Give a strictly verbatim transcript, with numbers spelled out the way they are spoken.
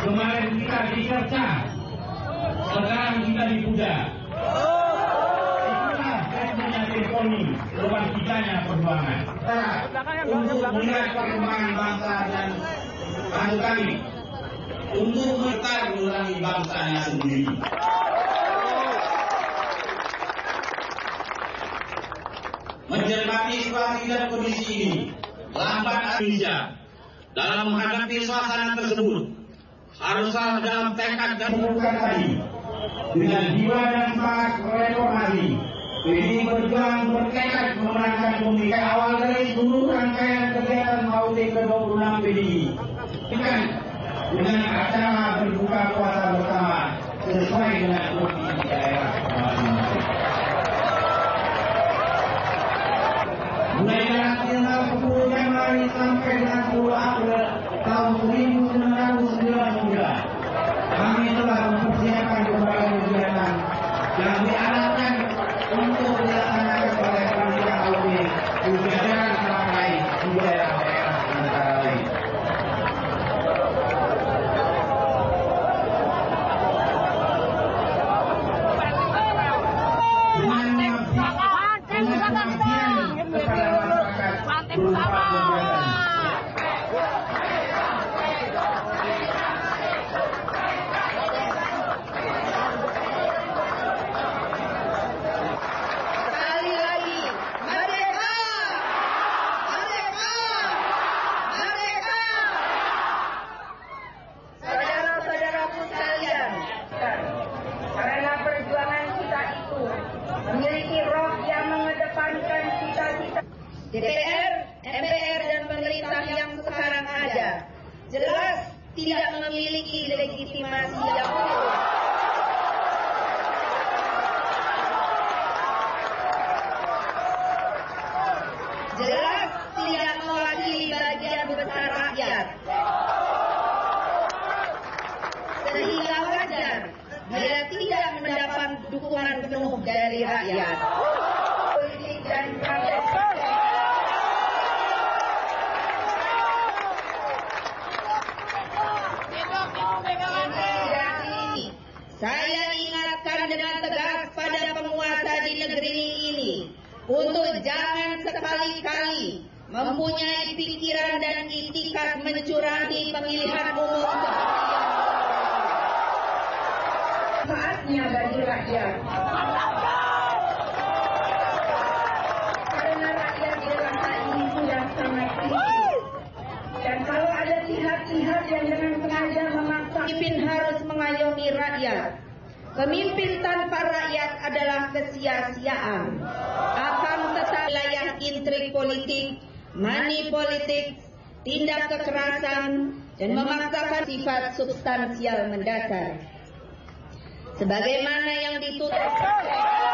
Kemarin kita dicerca, sekarang kita dipuja. Itulah tesnya Tirtoni, lepas kitanya perjuangan. Untuk melihat perkembangan bangsa dan bangsa kami, untuk merta mengurangi bangsanya sendiri. Mencermati situasi dan kondisi ini, lambat Indonesia dalam menghadapi suasana tersebut haruslah dalam tekad dan bukan tadi dengan jiwa dan semangat reformasi. P D I Perjuangan bertekad memenangkan pemilu awal dari seluruh rangkaian kegiatan M A U T ke dua puluh enam P D I. Dengan, dengan acara berbuka puasa bersama sesuai dengan provinsi daerah masing-masing. Mulai dari tanggal sepuluh Januari sampai dengan sepuluh April tahun seribu sembilan ratus sembilan puluh sembilan, kami telah mempersiapkan berbagai kegiatan yang diarahkan untuk dilaksanakan oleh panitia A U T di jajaran sampai di daerah-daerah antara lain. D P R, M P R, dan pemerintah yang sekarang ada jelas tidak memiliki legitimasi yang utuh. Jelas tidak mewakili bagian besar rakyat. Sehingga wajar bila tidak mendapat dukungan penuh dari rakyat. Politik dan praktek saya ingatkan dengan tegas pada penguasa di negeri ini untuk jangan sekali-kali mempunyai pikiran dan itikat mencurangi pemilihan umum seperti yang saatnya bagi rakyat. Karena rakyat di bangsa ini sudah sangat kritis. Dan kalau ada pihak-pihak yang dengan sengaja memaksa, pemimpin harus mengayomi rakyat. Pemimpin tanpa rakyat adalah kesia-siaan. Akan tetap wilayah intrik politik, money politik, tindak kekerasan, dan memaksakan sifat substansial mendasar. Sebagaimana yang ditutup